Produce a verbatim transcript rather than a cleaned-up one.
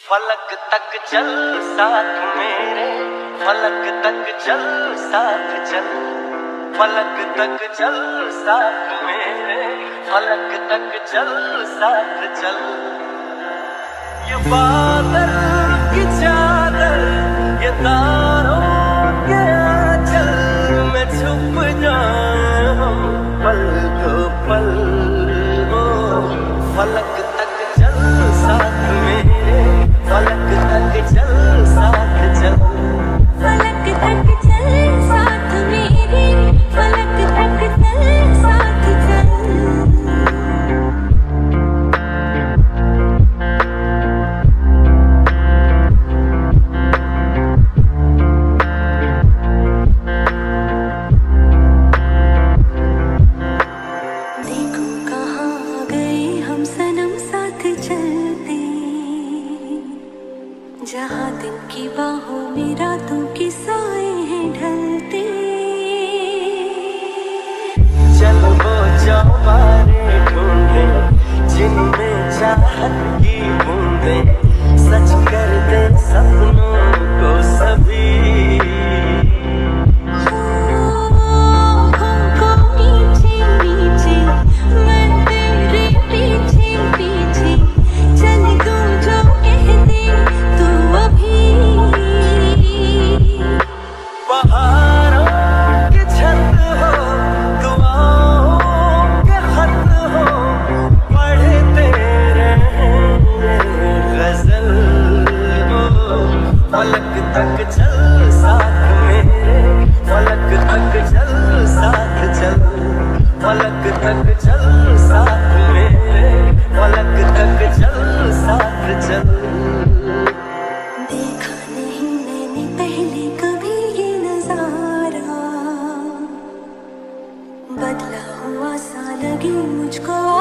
फलक तक चल साथ मेरे, फलक तक चल साथ चल, फलक तक चल साथ मेरे, फलक तक चल साथ चल। ये बादल की चादर, ये तारों के आंचल में छुप जाऊं पल दो पल। ओ फलक तक चल साथ मेरे, फलक तक चल साथ चल, फलक तक चल साथ मेरे, फलक तक चल साथ चल। देखो कहाँ आ गए हम सनम साथ चलते, जहाँ दिन की बाहों में रातों के साए हैं ढलते। चल वो चौबारे ढूंढे जिनमें चाहत की बूंदे, सच कर दे सपनों को सभी। आँखों को नीचे नीचे मैं तेरे पीछे पीछे चल दूँ जो कह दे तू अभी। बहारों की छत हो, दुआओं के खत हो, पढ़ते रहेंगे गजल। ओ फलक तक चल साथ मेरे, फलक तक चल साथ चल, फलक तक चल साथ मेरे, फलक तक चल साथ चल। देखा नहीं मैंने पहले कभी ये नजारा, बदला हुआ सा लगे मुझको